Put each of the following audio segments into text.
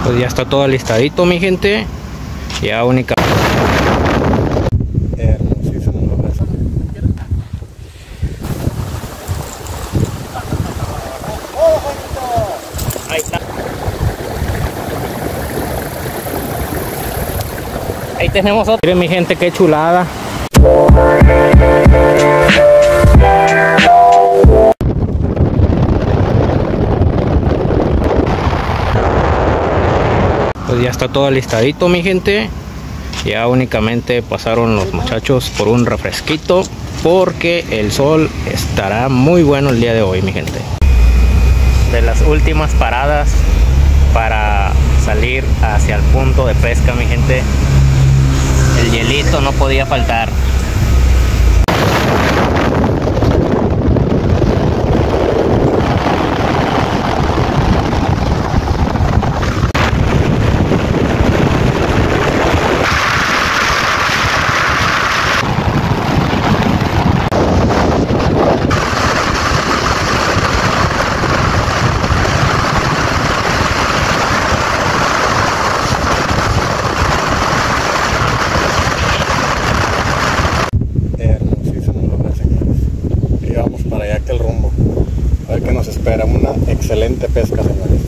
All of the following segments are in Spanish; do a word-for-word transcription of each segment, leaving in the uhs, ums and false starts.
Pues ya está todo alistadito, mi gente. Ya única. Hermosísimo lugar. Ahí está. Ahí tenemos otro. Miren, mi gente, qué chulada. Pues ya está todo alistadito, mi gente. Ya únicamente pasaron los muchachos por un refresquito, porque el sol estará muy bueno el día de hoy, mi gente. De las últimas paradas para salir hacia el punto de pesca, mi gente. El hielito no podía faltar. Espera una excelente pesca, señores.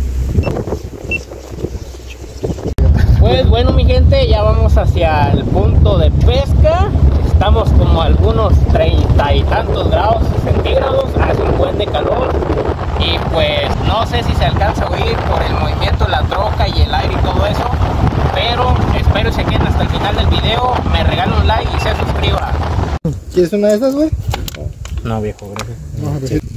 Pues bueno, mi gente, ya vamos hacia el punto de pesca. Estamos como a algunos treinta y tantos grados centígrados, hace un buen de calor. Y pues no sé si se alcanza a oír por el movimiento de la troca y el aire y todo eso, pero espero que se queden hasta el final del video, me regalen un like y se suscriban. ¿Quieres una de esas, güey? No, viejo, gracias. No, sí.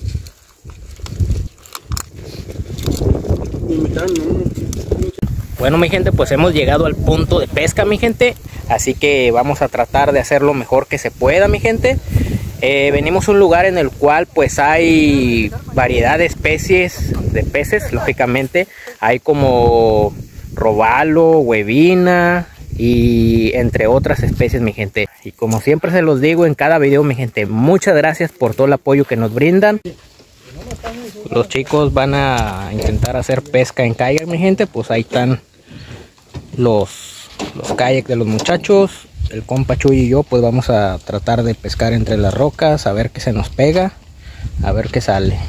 Bueno, mi gente, pues hemos llegado al punto de pesca, mi gente. Así que vamos a tratar de hacer lo mejor que se pueda, mi gente. Eh, venimos a un lugar en el cual pues hay variedad de especies de peces, lógicamente. Hay como robalo, huevina y entre otras especies, mi gente. Y como siempre se los digo en cada video, mi gente, muchas gracias por todo el apoyo que nos brindan. Los chicos van a intentar hacer pesca en kayak, mi gente. Pues ahí están los, los kayaks de los muchachos. El compa Chuy y yo pues vamos a tratar de pescar entre las rocas, a ver qué se nos pega, a ver qué sale.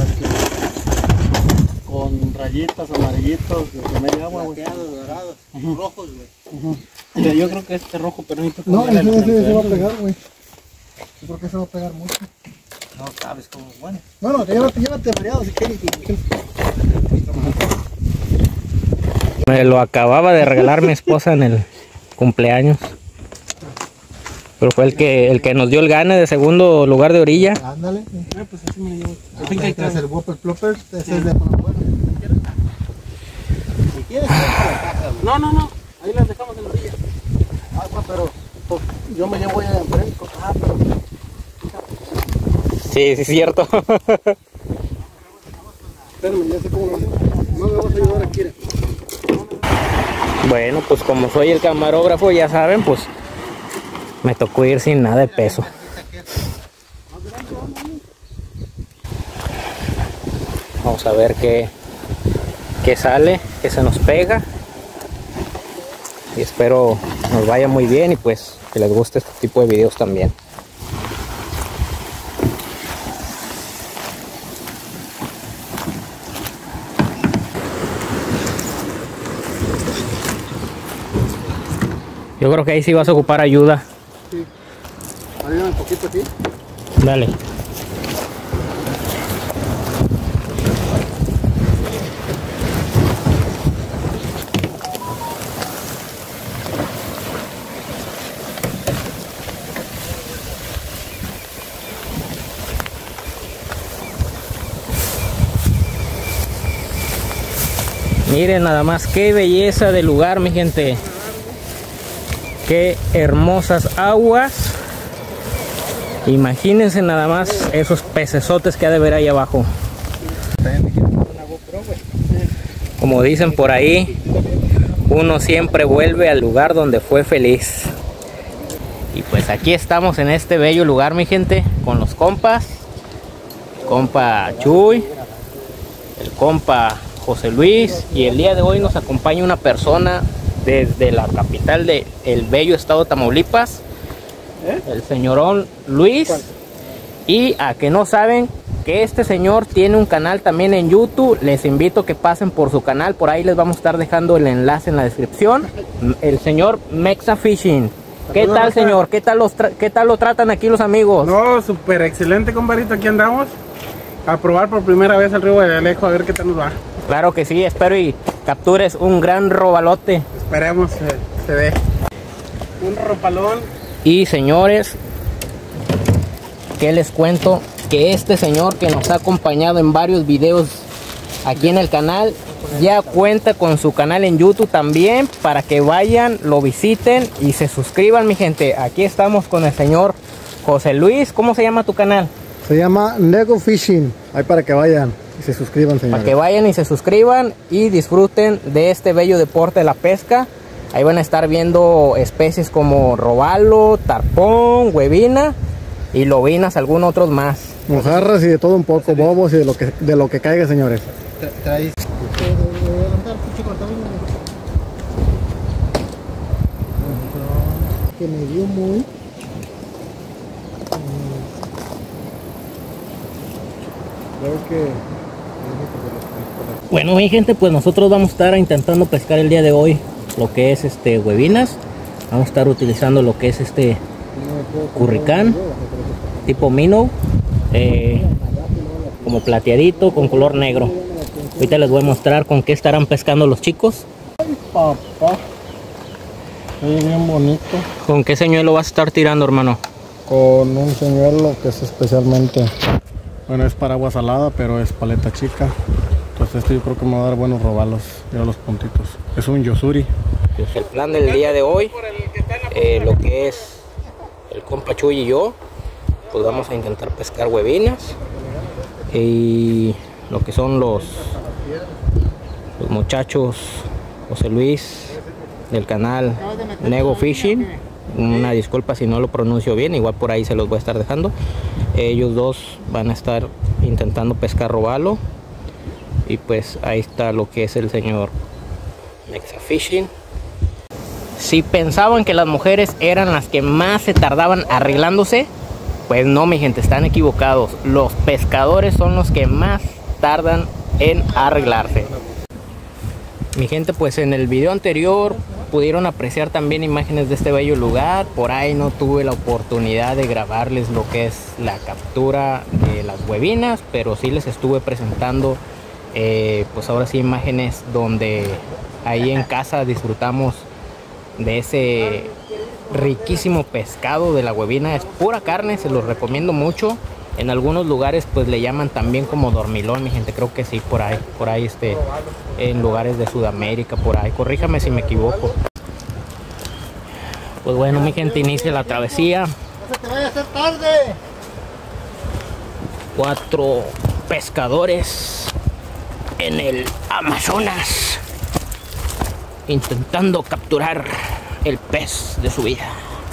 Con rayitas, amarillitos, de media agua, güey. Dorados, uh-huh. Rojos, güey. Uh-huh. Pero yo creo que este rojo, pero necesito no, ese, ese, ese va a pegar, güey. Yo creo que se va a pegar mucho. No sabes cómo es bueno. No, no, llévate, llévate variado si quieres. Me lo acababa de regalar mi esposa en el cumpleaños. Pero fue el que el que nos dio el gane de segundo lugar de orilla. Ándale. Ah, pues así me lo llevo. Ah, este es el, el Whopper Plopper, este es el de Panabuena. Si quieres, no, no, no. Ahí las dejamos en la orilla. Ah, no, pero pues, yo me llevo allá enfrente. Ah, pero... Sí, sí, es cierto. Espérame, ya sé cómo lo hago. No me vas a ayudar aquí. Bueno, pues como soy el camarógrafo, ya saben, pues me tocó ir sin nada de peso. Vamos a ver qué, qué sale, qué se nos pega. Y espero nos vaya muy bien y pues que les guste este tipo de videos también. Yo creo que ahí sí vas a ocupar ayuda. Sí. Ayúdame un poquito aquí. Dale. Miren nada más qué belleza de lugar, mi gente. Qué hermosas aguas. Imagínense nada más esos pecesotes que ha de ver ahí abajo. Como dicen por ahí, uno siempre vuelve al lugar donde fue feliz. Y pues aquí estamos en este bello lugar, mi gente, con los compas. El compa Chuy, el compa José Luis, y el día de hoy nos acompaña una persona desde la capital del bello estado de Tamaulipas, ¿Eh? el señorón Luis. Y a que no saben que este señor tiene un canal también en YouTube, les invito a que pasen por su canal, por ahí les vamos a estar dejando el enlace en la descripción. El señor Mexa Fishing. ¿Qué tal, señor? ¿Qué tal, los ¿Qué tal lo tratan aquí los amigos? No, súper excelente, compadrito. Aquí andamos a probar por primera vez el río de Alejo, a ver qué tal nos va. Claro que sí, espero y captures un gran robalote. Esperemos que se, se dé. Un ropalón. Y señores, ¿qué les cuento? Que este señor que nos ha acompañado en varios videos aquí en el canal, ya cuenta con su canal en YouTube también, para que vayan, lo visiten y se suscriban, mi gente. Aquí estamos con el señor José Luis. ¿Cómo se llama tu canal? Se llama Nego Fishing. Ahí para que vayan y se suscriban, señores. Para que vayan y se suscriban y disfruten de este bello deporte de la pesca. Ahí van a estar viendo especies como robalo, tarpón, huevina y lobinas, algunos otros más. Mojarras y de todo un poco, bobos y de lo que, de lo que caiga, señores. Traes. Que me dio muy. Creo que. Bueno, mi gente, pues nosotros vamos a estar intentando pescar el día de hoy lo que es este huevinas. Vamos a estar utilizando lo que es este curricán tipo minnow, eh, como plateadito con color negro. Ahorita les voy a mostrar con qué estarán pescando los chicos. Ay, papá. Sí, bien bonito. ¿Con qué señuelo vas a estar tirando, hermano? Con un señuelo que es especialmente, bueno, es para agua salada, pero es paleta chica. Entonces este yo creo que me va a dar buenos robalos. Mira los puntitos. Es un yosuri. Pues el plan del día de hoy, eh, lo que es el compa Chuy y yo, pues vamos a intentar pescar huevinas. Y lo que son los, los muchachos José Luis del canal Nego Fishing. Una disculpa si no lo pronuncio bien, igual por ahí se los voy a estar dejando. Ellos dos van a estar intentando pescar robalo. Y pues ahí está lo que es el señor Mexa Fishing. Si pensaban que las mujeres eran las que más se tardaban arreglándose, pues no, mi gente, están equivocados. Los pescadores son los que más tardan en arreglarse. Mi gente, pues en el video anterior pudieron apreciar también imágenes de este bello lugar. Por ahí no tuve la oportunidad de grabarles lo que es la captura de las huevinas, pero sí les estuve presentando eh, pues ahora sí imágenes donde ahí en casa disfrutamos de ese riquísimo pescado de la huevina. Es pura carne, se los recomiendo mucho. En algunos lugares pues le llaman también como dormilón, mi gente, creo que sí, por ahí, por ahí este, en lugares de Sudamérica, por ahí, corríjame si me equivoco. Pues bueno, mi gente, inicia la travesía. ¡No se te vaya a hacer tarde! Cuatro pescadores en el Amazonas intentando capturar el pez de su vida.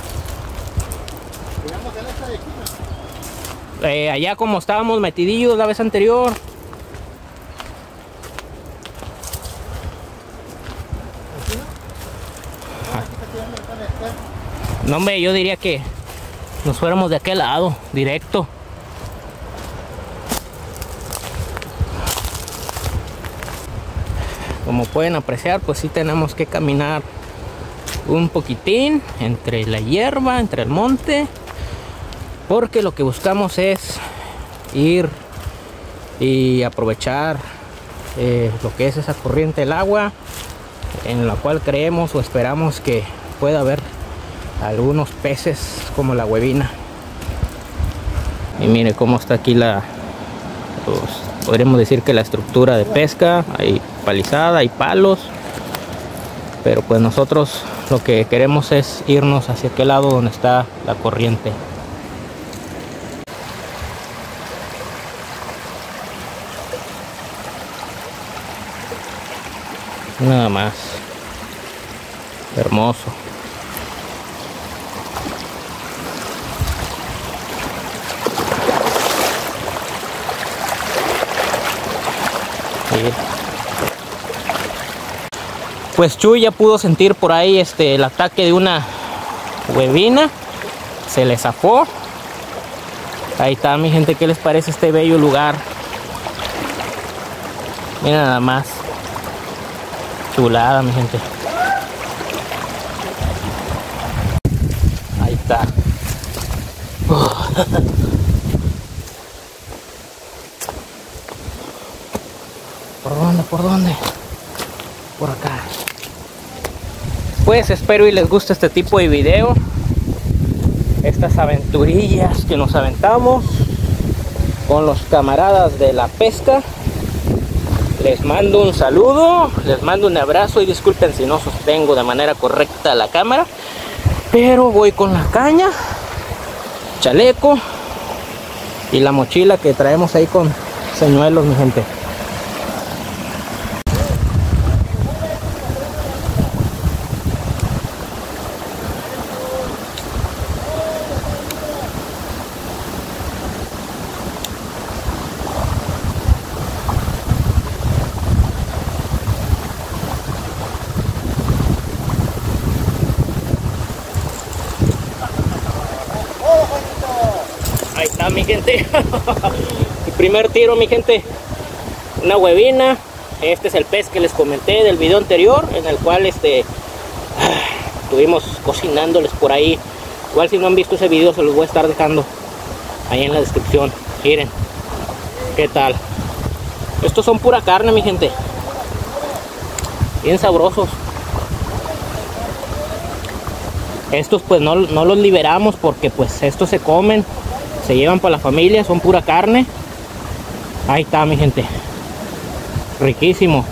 Eh, allá como estábamos metidillos la vez anterior. No, hombre, yo diría que nos fuéramos de aquel lado, directo. Como pueden apreciar, pues sí tenemos que caminar un poquitín entre la hierba, entre el monte, porque lo que buscamos es ir y aprovechar eh, lo que es esa corriente del agua, en la cual creemos o esperamos que pueda haber algunos peces como la huevina. Y mire cómo está aquí la, pues, podríamos decir que la estructura de pesca. Hay palizada, hay palos, pero pues nosotros lo que queremos es irnos hacia aquel lado donde está la corriente. Nada más. Hermoso. Pues Chuy ya pudo sentir por ahí este, el ataque de una huevina. Se le zafó. Ahí está, mi gente, ¿qué les parece este bello lugar? Mira nada más. Chulada, mi gente. Ahí está. ¿Por dónde? ¿Por dónde? Por acá. Pues espero y les guste este tipo de video. Estas aventurillas que nos aventamos con los camaradas de la pesca. Les mando un saludo, les mando un abrazo y disculpen si no sostengo de manera correcta la cámara, pero voy con la caña, chaleco y la mochila que traemos ahí con señuelos, mi gente. Ahí está, mi gente. El primer tiro, mi gente. Una huevina. Este es el pez que les comenté del video anterior, en el cual este estuvimos cocinándoles por ahí. Igual si no han visto ese video se los voy a estar dejando ahí en la descripción. Miren qué tal. Estos son pura carne, mi gente. Bien sabrosos. Estos pues no, no los liberamos porque pues estos se comen, se llevan para la familia, son pura carne. Ahí está, mi gente. Riquísimo.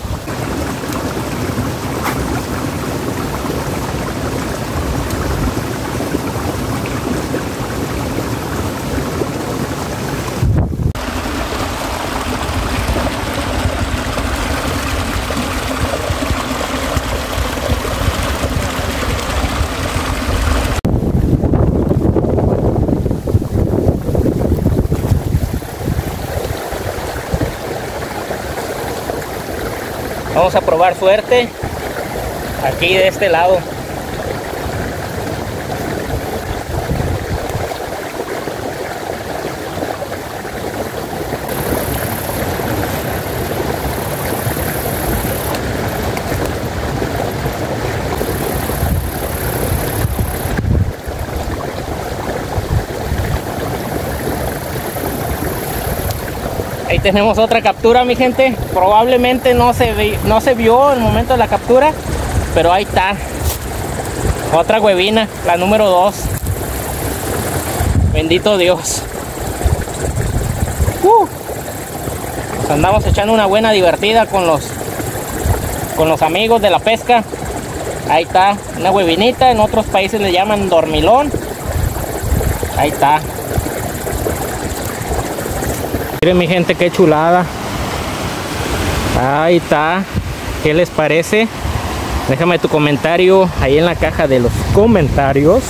Vamos a probar suerte aquí de este lado. Ahí tenemos otra captura, mi gente. Probablemente no se, vi, no se vio en el momento de la captura, pero ahí está. Otra huevina, la número dos. Bendito Dios. Uh, nos andamos echando una buena divertida con los, con los amigos de la pesca. Ahí está, una huevinita. En otros países le llaman dormilón. Ahí está. Miren, mi gente, qué chulada. Ahí está. ¿Qué les parece? Déjame tu comentario ahí en la caja de los comentarios.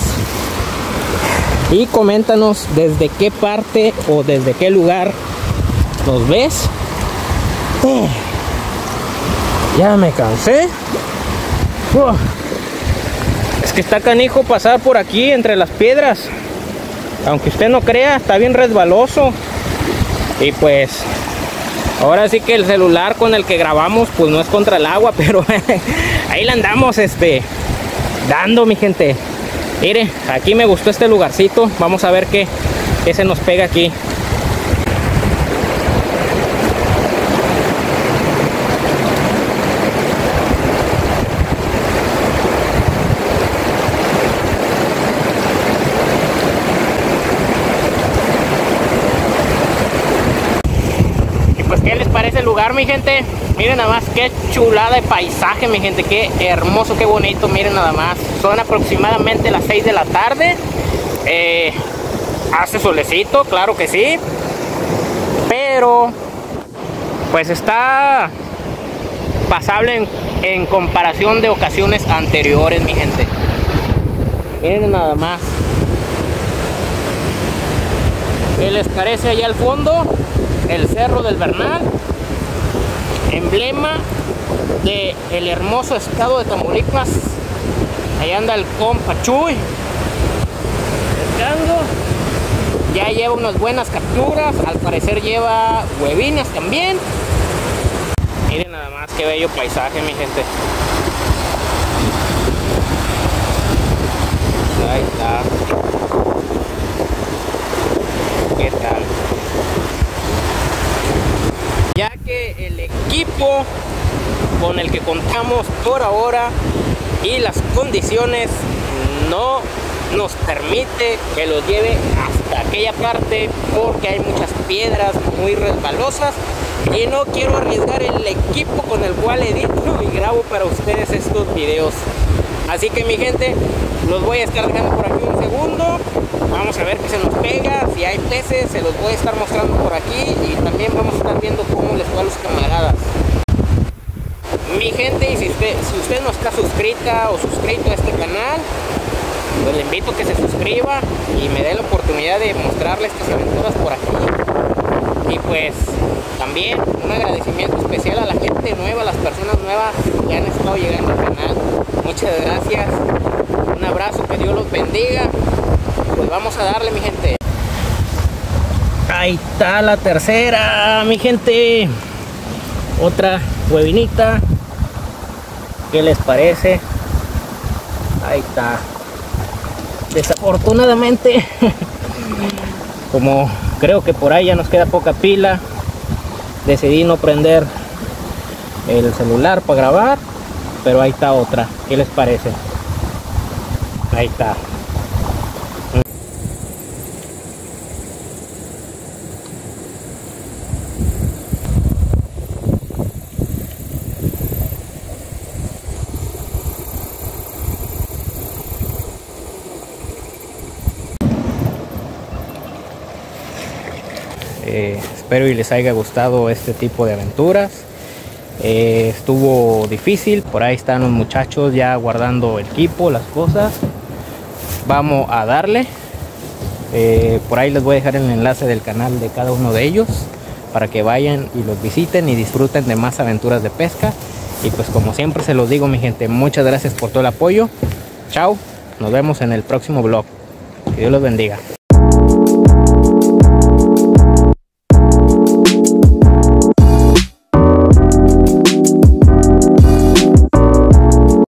Y coméntanos desde qué parte o desde qué lugar nos ves. Oh, ya me cansé. Oh, es que está canijo pasar por aquí entre las piedras. Aunque usted no crea, está bien resbaloso. Y pues ahora sí que el celular con el que grabamos pues no es contra el agua, pero ahí le andamos este dando, mi gente. Mire, aquí me gustó este lugarcito. Vamos a ver qué, qué se nos pega aquí. ¿Qué les parece el lugar, mi gente? Miren nada más qué chulada de paisaje, mi gente. Qué hermoso, qué bonito. Miren nada más. Son aproximadamente las seis de la tarde. Eh, hace solecito, claro que sí. Pero pues está pasable en, en comparación de ocasiones anteriores, mi gente. Miren nada más. ¿Qué les parece allá al fondo? El Cerro del Bernal, emblema de el hermoso estado de Tamaulipas. Ahí anda el compa Chuy pescando. Ya lleva unas buenas capturas, al parecer lleva huevinas también. Miren nada más qué bello paisaje, mi gente. Ahí está. ¿Qué tal? Ya que el equipo con el que contamos por ahora y las condiciones no nos permite que los lleve hasta aquella parte, porque hay muchas piedras muy resbalosas y no quiero arriesgar el equipo con el cual edito y grabo para ustedes estos videos. Así que, mi gente, los voy a estar dejando por aquí un segundo. Vamos a ver qué se nos pega. Si hay peces, se los voy a estar mostrando por aquí, y también vamos a estar viendo cómo les va a los camaradas. Mi gente, y si usted, si usted no está suscrita o suscrito a este canal, pues le invito a que se suscriba y me dé la oportunidad de mostrarle estas aventuras por aquí. Y pues también un agradecimiento especial a la gente nueva, a las personas nuevas que han estado llegando al canal. Muchas gracias, un abrazo, que Dios los bendiga. Pues vamos a darle, mi gente. Ahí está la tercera, mi gente. Otra huevinita. ¿Qué les parece? Ahí está. Desafortunadamente, como creo que por ahí ya nos queda poca pila, decidí no prender el celular para grabar, pero ahí está otra. ¿Qué les parece? Ahí está. Eh, espero y les haya gustado este tipo de aventuras. Eh, estuvo difícil, por ahí están los muchachos ya guardando el equipo, las cosas. Vamos a darle. Eh, por ahí les voy a dejar el enlace del canal de cada uno de ellos para que vayan y los visiten y disfruten de más aventuras de pesca. Y pues, como siempre se los digo, mi gente, muchas gracias por todo el apoyo. Chao, nos vemos en el próximo vlog. Que Dios los bendiga.